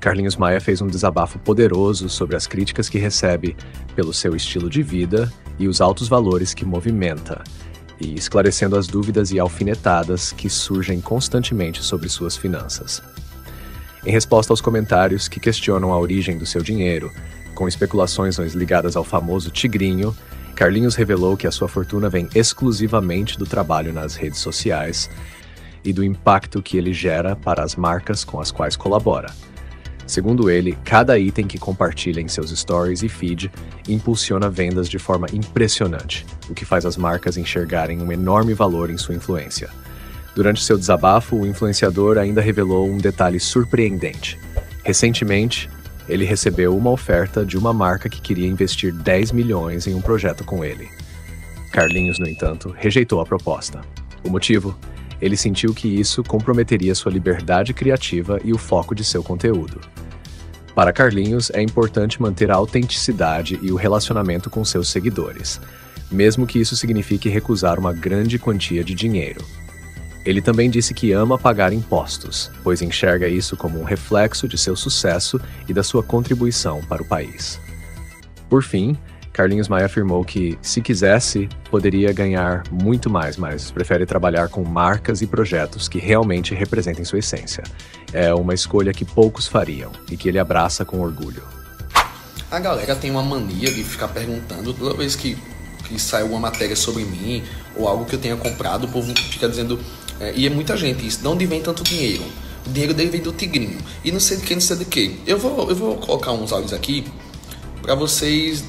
Carlinhos Maia fez um desabafo poderoso sobre as críticas que recebe pelo seu estilo de vida e os altos valores que movimenta, e esclarecendo as dúvidas e alfinetadas que surgem constantemente sobre suas finanças. Em resposta aos comentários que questionam a origem do seu dinheiro, com especulações ligadas ao famoso tigrinho, Carlinhos revelou que a sua fortuna vem exclusivamente do trabalho nas redes sociais e do impacto que ele gera para as marcas com as quais colabora. Segundo ele, cada item que compartilha em seus stories e feed impulsiona vendas de forma impressionante, o que faz as marcas enxergarem um enorme valor em sua influência. Durante seu desabafo, o influenciador ainda revelou um detalhe surpreendente. Recentemente, ele recebeu uma oferta de uma marca que queria investir 10 milhões em um projeto com ele. Carlinhos, no entanto, rejeitou a proposta. O motivo? Ele sentiu que isso comprometeria sua liberdade criativa e o foco de seu conteúdo. Para Carlinhos, é importante manter a autenticidade e o relacionamento com seus seguidores, mesmo que isso signifique recusar uma grande quantia de dinheiro. Ele também disse que ama pagar impostos, pois enxerga isso como um reflexo de seu sucesso e da sua contribuição para o país. Por fim, Carlinhos Maia afirmou que, se quisesse, poderia ganhar muito mais, mas prefere trabalhar com marcas e projetos que realmente representem sua essência. É uma escolha que poucos fariam e que ele abraça com orgulho. A galera tem uma mania de ficar perguntando toda vez que sai uma matéria sobre mim ou algo que eu tenha comprado, o povo fica dizendo... e é muita gente isso, de onde vem tanto dinheiro? O dinheiro dele vem do tigrinho. E não sei de quem, não sei de quê. Eu vou colocar uns áudios aqui pra vocês...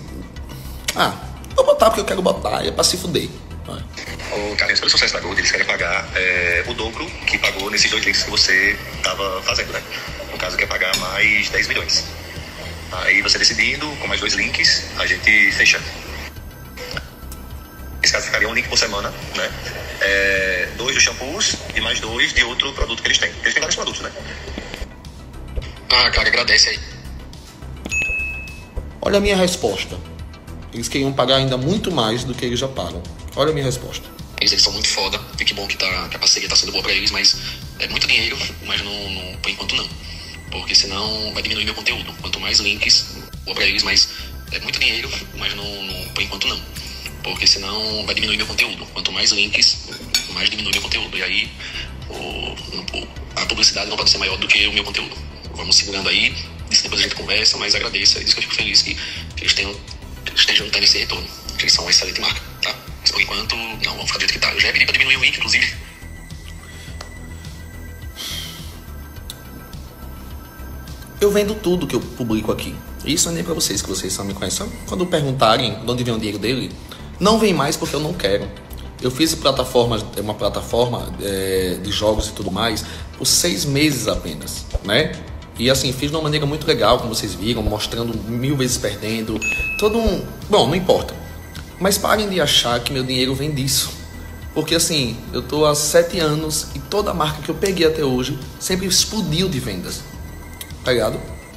vou botar porque eu quero botar, é pra se fuder. O Carlinhos, pelo sucesso da Gold, eles querem pagar o dobro que pagou nesses 2 links que você tava fazendo, né? No caso, quer pagar mais 10 milhões. Aí você decidindo, com mais 2 links, a gente fecha. Nesse caso, ficaria um link por semana, né? 2 dos shampoos e mais 2 de outro produto que eles têm. Eles têm vários produtos, né? Cara, agradece aí. Olha a minha resposta. Eles queriam pagar ainda muito mais do que eles já pagam. Olha a minha resposta. Eles são muito foda. E que bom que a parceria tá sendo boa pra eles, mas é muito dinheiro, mas não, por enquanto não. Porque senão vai diminuir meu conteúdo. Quanto mais links, boa pra eles, mas é muito dinheiro, mas não, por enquanto não. Porque senão vai diminuir meu conteúdo. Quanto mais links, mais diminui meu conteúdo. E aí a publicidade não pode ser maior do que o meu conteúdo. Vamos segurando aí, disso depois a gente conversa, mas agradeço. É isso que eu fico feliz que eles estejam tendo esse retorno. Que eles são uma excelente marca, tá? Mas por enquanto, não, vamos ficar do jeito que tá. Eu já pedi pra diminuir o link, inclusive. Eu vendo tudo que eu publico aqui. Isso não é nem pra vocês, que vocês só me conhecem. Quando perguntarem de onde vem o dinheiro dele, não vem mais porque eu não quero. Eu fiz uma plataforma de jogos e tudo mais por 6 meses apenas, né? E assim, fiz de uma maneira muito legal, como vocês viram, mostrando 1000 vezes perdendo. Bom, não importa. Mas parem de achar que meu dinheiro vem disso. Porque assim, eu tô há 7 anos e toda marca que eu peguei até hoje sempre explodiu de vendas. Tá ligado?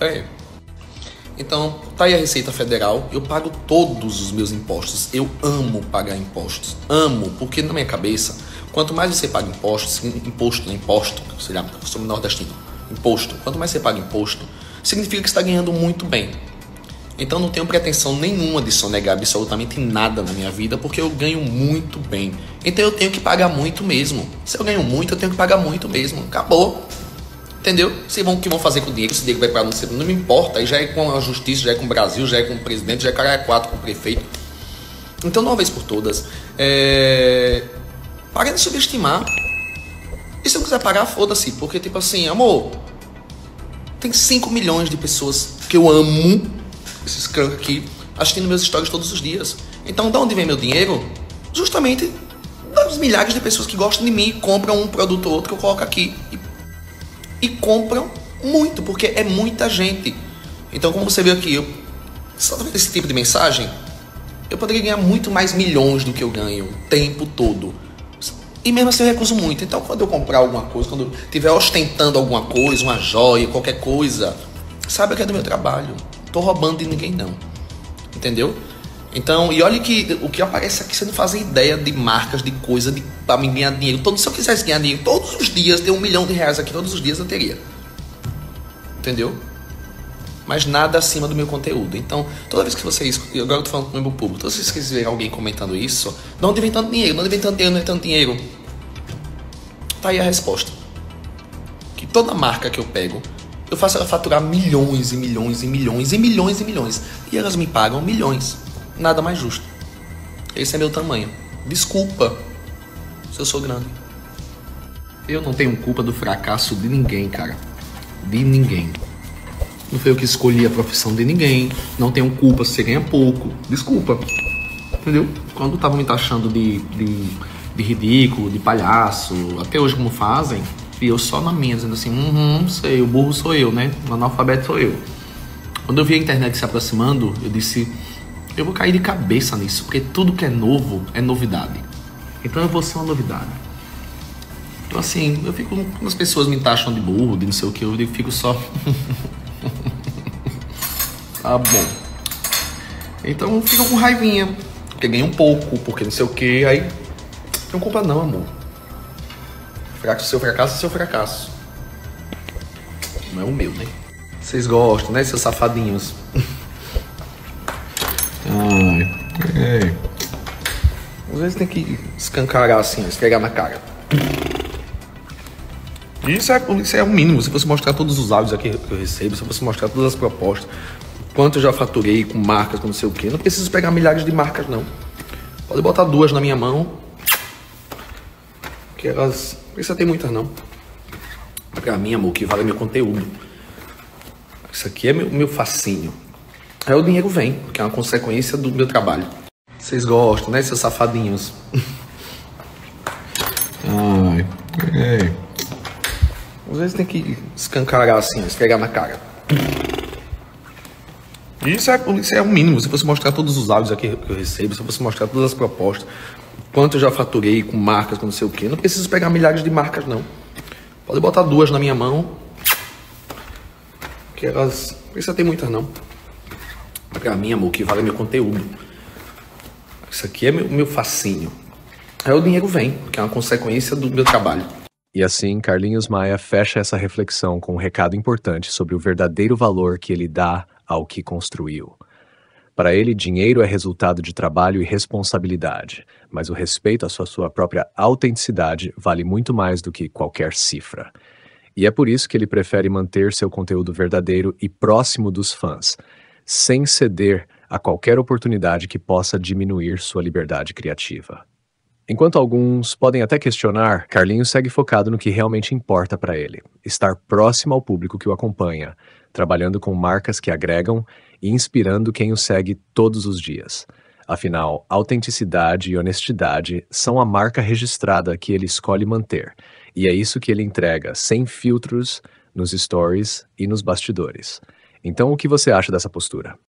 Então, tá aí a Receita Federal, eu pago todos os meus impostos. Eu amo pagar impostos. Amo, porque na minha cabeça, quanto mais você paga impostos, sei lá, eu sou nordestino, imposto, quanto mais você paga imposto, significa que você está ganhando muito bem. Então não tenho pretensão nenhuma de sonegar absolutamente nada na minha vida, porque eu ganho muito bem. Então eu tenho que pagar muito mesmo. Se eu ganho muito, eu tenho que pagar muito mesmo. Acabou. Entendeu? O que vão fazer com o dinheiro? Se o dinheiro vai para não me importa. Aí já é com a justiça, já é com o Brasil, já é com o presidente, já é caralho 4 com o prefeito. Então, de uma vez por todas, parem de subestimar. E se não quiser pagar, foda-se. Porque, tipo assim, amor, tem 5 milhões de pessoas que eu amo, esses caras aqui, assistindo meus stories todos os dias. Então, de onde vem meu dinheiro? Justamente das milhares de pessoas que gostam de mim e compram um produto ou outro que eu coloco aqui. E compram muito, porque é muita gente. Então, como você viu aqui, só vendo esse tipo de mensagem, eu poderia ganhar muito mais milhões do que eu ganho o tempo todo. E mesmo assim eu recuso muito. Então, quando eu comprar alguma coisa, quando eu estiver ostentando alguma coisa, uma joia, qualquer coisa, saiba que é do meu trabalho. Tô roubando de ninguém, não. Entendeu? Então, e olha que o que aparece aqui, você não faz ideia de marcas, de coisa, pra mim ganhar dinheiro. Se eu quisesse ganhar dinheiro todos os dias, ter R$1 milhão aqui todos os dias, eu teria. Entendeu? mas nada acima do meu conteúdo. Então, toda vez que vocês, agora eu tô falando com o meu público, toda vez que vocês verem alguém comentando isso, de onde vem tanto dinheiro, de onde vem tanto dinheiro, não é tanto dinheiro? Tá aí a resposta. Que toda marca que eu pego, eu faço ela faturar milhões e milhões e milhões e milhões e milhões. E elas me pagam milhões. Nada mais justo. Esse é meu tamanho. Desculpa se eu sou grande. Eu não tenho culpa do fracasso de ninguém, cara. De ninguém. Não foi eu que escolhi a profissão de ninguém. Não tenho culpa se você ganha pouco. Desculpa. Entendeu? Quando estavam me taxando de ridículo, de palhaço, até hoje como fazem, e eu só na minha, dizendo assim, sei, o burro sou eu, né? O analfabeto sou eu. Quando eu vi a internet se aproximando, eu disse, eu vou cair de cabeça nisso, porque tudo que é novo é novidade. Então eu vou ser uma novidade. Então assim, eu fico, quando as pessoas me taxam de burro, de não sei o que, eu fico só... Tá bom. Então fica com raivinha, porque ganha um pouco, porque não sei o que, aí não culpa não, amor. Seu fracasso é seu fracasso. Não é o meu, né? Vocês gostam, né, seus safadinhos? Às vezes tem que escancarar assim, esfregar na cara. Isso é o mínimo. Se você mostrar todos os áudios aqui que eu recebo, se você mostrar todas as propostas, quanto eu já faturei com marcas, com não sei o que, não preciso pegar milhares de marcas, não. Pode botar 2 na minha mão, que elas... Não precisa ter muitas, não. Pra mim, amor, que vale meu conteúdo. Isso aqui é meu fascínio. Aí o dinheiro vem, que é uma consequência do meu trabalho. Vocês gostam, né, seus safadinhos? Às vezes tem que escancarar assim, esfregar na cara. Isso é o mínimo. Se você mostrar todos os áudios aqui que eu recebo, se você mostrar todas as propostas, quanto eu já faturei com marcas, com não sei o que, não preciso pegar milhares de marcas, não. Pode botar 2 na minha mão, que elas... Não precisa ter muitas, não. Pra mim, amor, que vale meu conteúdo. Isso aqui é meu fascínio. Aí o dinheiro vem, que é uma consequência do meu trabalho. E assim, Carlinhos Maia fecha essa reflexão com um recado importante sobre o verdadeiro valor que ele dá ao que construiu. Para ele, dinheiro é resultado de trabalho e responsabilidade, mas o respeito à sua própria autenticidade vale muito mais do que qualquer cifra. E é por isso que ele prefere manter seu conteúdo verdadeiro e próximo dos fãs, sem ceder a qualquer oportunidade que possa diminuir sua liberdade criativa. Enquanto alguns podem até questionar, Carlinhos segue focado no que realmente importa para ele, estar próximo ao público que o acompanha, trabalhando com marcas que agregam e inspirando quem o segue todos os dias. Afinal, autenticidade e honestidade são a marca registrada que ele escolhe manter, e é isso que ele entrega, sem filtros, nos stories e nos bastidores. Então, o que você acha dessa postura?